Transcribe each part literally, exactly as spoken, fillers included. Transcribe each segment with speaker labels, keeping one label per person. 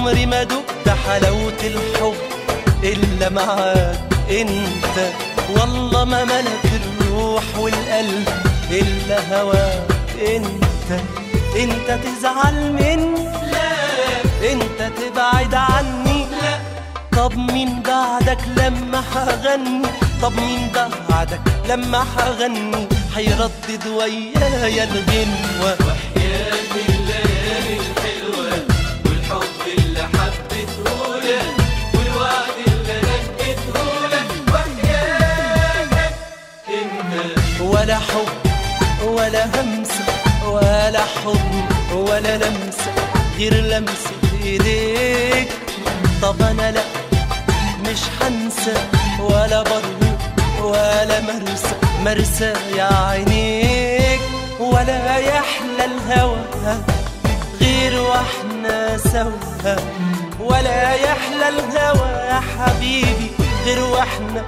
Speaker 1: عمري ما دقت حلاوة الحب إلا معاك انت، والله ما ملك الروح والقلب إلا هواك انت. انت تزعل مني؟ لا. انت تبعد عني؟ لا. طب مين بعدك لما هغني؟ طب مين بعدك لما هغني؟ هيردد ويايا الغنوة.
Speaker 2: وحياة الليالي الحلوة والحب اللي حبيتهولك والوعد اللي نجيتهولك وحياتك انت.
Speaker 1: ولا حب ولا همسة ولا حضن ولا لمسة غير لمسة ايديك. طب انا لا مش هنسى ولا برضو ولا مرسى مرسى يا عينيك. ولا يحلى الهوى غير واحنا سوا، ولا يحلى الهوى يا حبيبي غير واحنا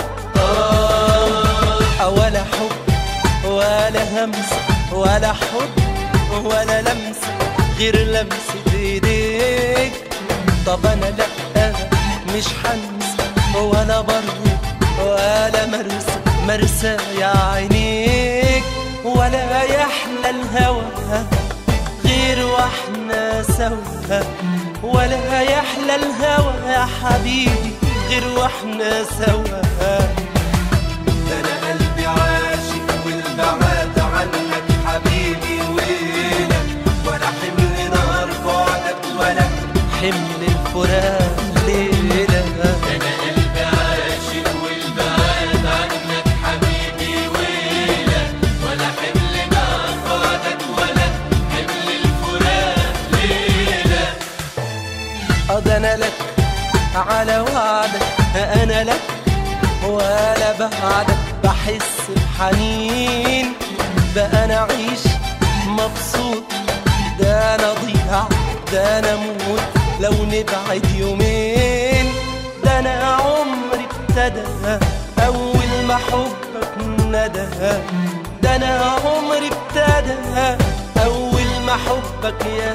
Speaker 1: آه. ولا حب ولا همسة ولا حب ولا لمسة غير لمسة ايديك. طب انا لا مش هنسى ولا برضو ولا مرسى مرسى يا عينيك. ولا يحلى الهوى غير واحنا سوا، ولا يحلى الهوى يا حبيبي غير واحنا سوا.
Speaker 2: ده انا قلبي عاشق والبعاد عنك حبيبي ويلك، ولا حمل نار بعدك ولا
Speaker 1: حمل الفراق ليلة.
Speaker 2: انا قلبي عاشق والبعاد عنك حبيبي ويلك، ولا حمل نار بعدك ولا حمل الفراق ليلة.
Speaker 1: ده انا لك على وعدك انا لك، ولا بعدك بحس بحنين. بقى انا اعيش مبسوط، ده انا ضيع ده انا موت لو نبعد يومين. ده انا عمري ابتدى اول ما حبك ندى، ده انا عمري ابتدى اول ما حبك يا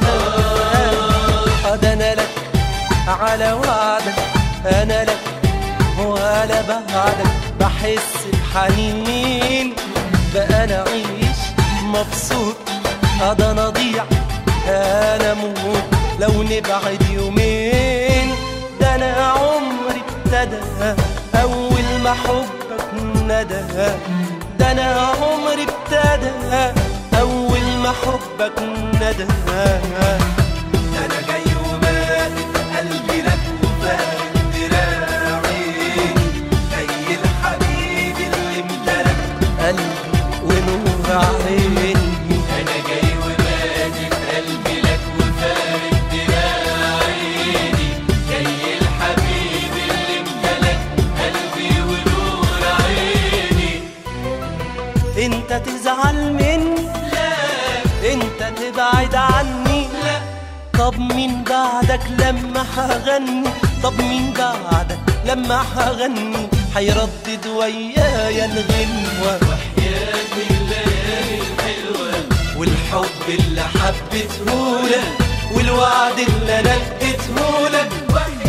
Speaker 1: ده انا لك على وعدك انا لك، ولا بعدك بحس بحنين. بقى انا اعيش مبسوط، ده انا ضيع انا موت لو نبعد يومين. ده انا عمري ابتدى اول ما حبك ندى، ده انا عمري ابتدى اول ما حبك ندى.
Speaker 2: ده انا جاي ومادد قلبي لك وفارد دراعي، جاي الحبيب اللي امتلك
Speaker 1: قلبي ونور عيني.
Speaker 2: انا جاي ومادد قلبي لك وفارد دراعي، جاي الحبيب اللي امتلك قلبي ونور عيني.
Speaker 1: انت تزعل مني؟
Speaker 2: لا.
Speaker 1: انت تبعد عني؟
Speaker 2: لا.
Speaker 1: طب مين بعدك لما هغني؟ طب مين بعدك لما هغني؟ هيردد ويايا الغنوة.
Speaker 2: وحياة الليالي الحلوة والحب اللي حبيتهولك والوعد اللي نجيتهولك.